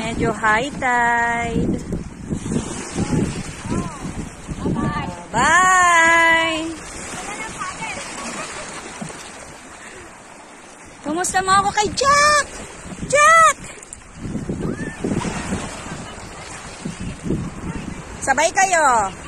Medyo high tide. Bye! Kumusta mo ako kay Jack? Jack! Sabay kayo.